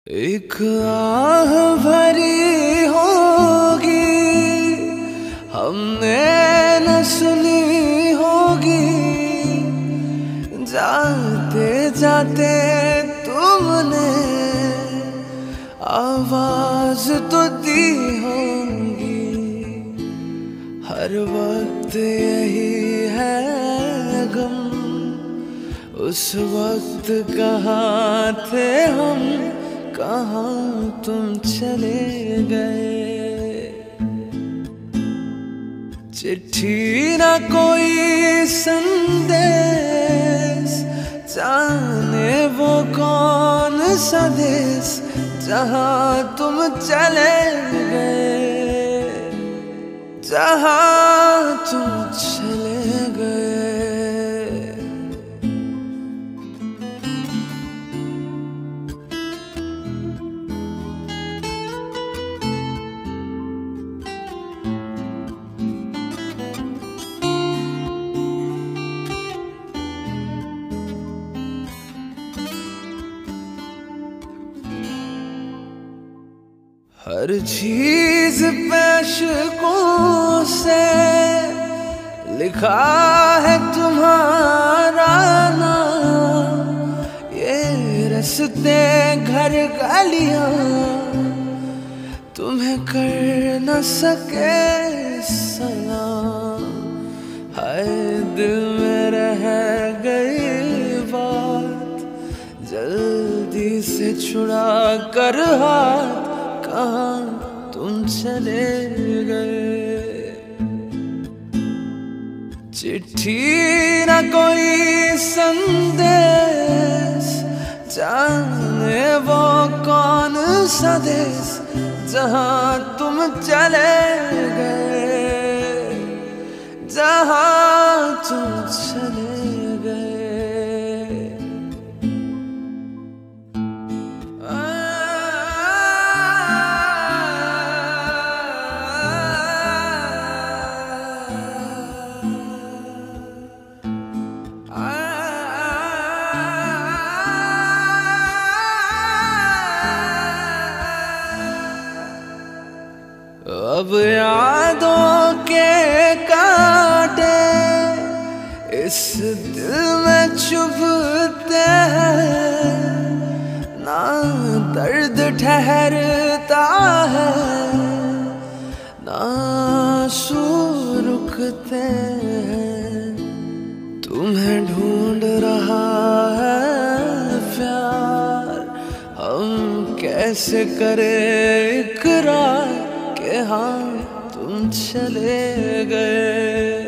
एक आह भरी होगी हमने न सुनी होगी, जाते जाते तुमने आवाज तो दी होगी। हर वक्त यही है गम, उस वक्त कहाँ थे हम, कहाँ तुम चले गए। चिट्ठी ना कोई संदेश, जाने वो कौन सा देश जहाँ तुम चले गए, जहाँ तुम चले गए। हर चीज पे अश्कों से लिखा है तुम्हारा नाम। ये रस्ते घर गलियां तुम्हें कर न सके सलाम। हाय दिल में रह गई बात, जल्दी से छुड़ा कर हाथ, कहाँ तुम चले गए। चिट्ठी ना कोई संदेश, जाने वो कौन सा देश जहाँ तुम चले गए, जहाँ तुम चले गए। अब यादों के कांटे इस दिल में चुभते हैं, ना दर्द ठहरता है, ना आंसू रुकते हैं। तुम्हें ढूंढ रहा है प्यार, हम कैसे करें इकरार कि हाँ तुम चले गए।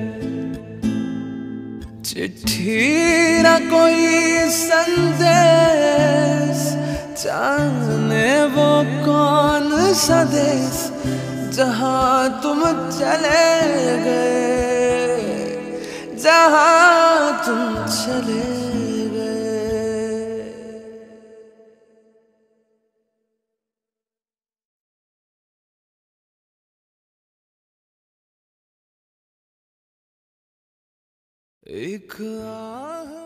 चिट्ठी ना कोई संदेश, जाने वो कौन सा देश जहाँ तुम चले गए, जहाँ तुम चले गए। एक